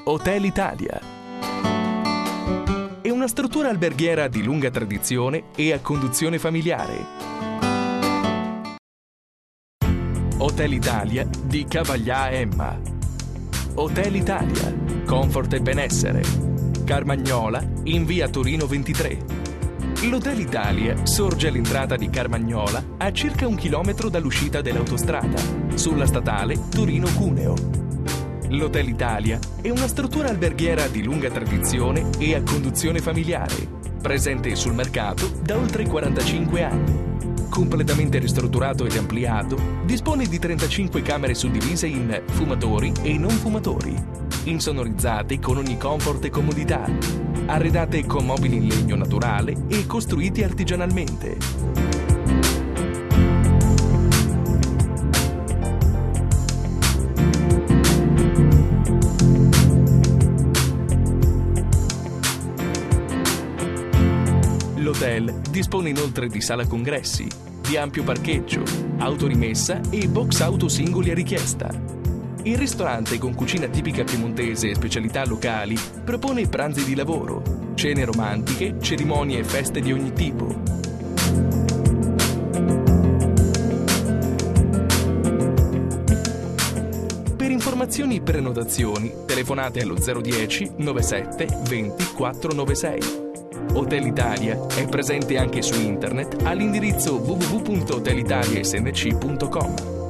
Hotel Italia. È una struttura alberghiera di lunga tradizione e a conduzione familiare. Hotel Italia di Cavaglià Emma. Hotel Italia, comfort e benessere. Carmagnola, in via Torino 23. L'Hotel Italia sorge all'entrata di Carmagnola a circa 1 chilometro dall'uscita dell'autostrada, sulla statale Torino-Cuneo. L'Hotel Italia è una struttura alberghiera di lunga tradizione e a conduzione familiare, presente sul mercato da oltre 45 anni. Completamente ristrutturato ed ampliato, dispone di 35 camere suddivise in fumatori e non fumatori, insonorizzate con ogni comfort e comodità, arredate con mobili in legno naturale e costruiti artigianalmente. L'hotel dispone inoltre di sala congressi, di ampio parcheggio, autorimessa e box auto singoli a richiesta. Il ristorante, con cucina tipica piemontese e specialità locali, propone pranzi di lavoro, cene romantiche, cerimonie e feste di ogni tipo. Per informazioni e prenotazioni, telefonate allo 010 97 20 496. Hotel Italia è presente anche su internet all'indirizzo www.hotelitaliasnc.com.